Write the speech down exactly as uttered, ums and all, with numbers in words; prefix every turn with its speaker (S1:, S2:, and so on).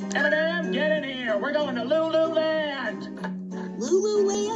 S1: Eminem, get in here. We're going to Loo Loo Land.
S2: Loo Loo Land?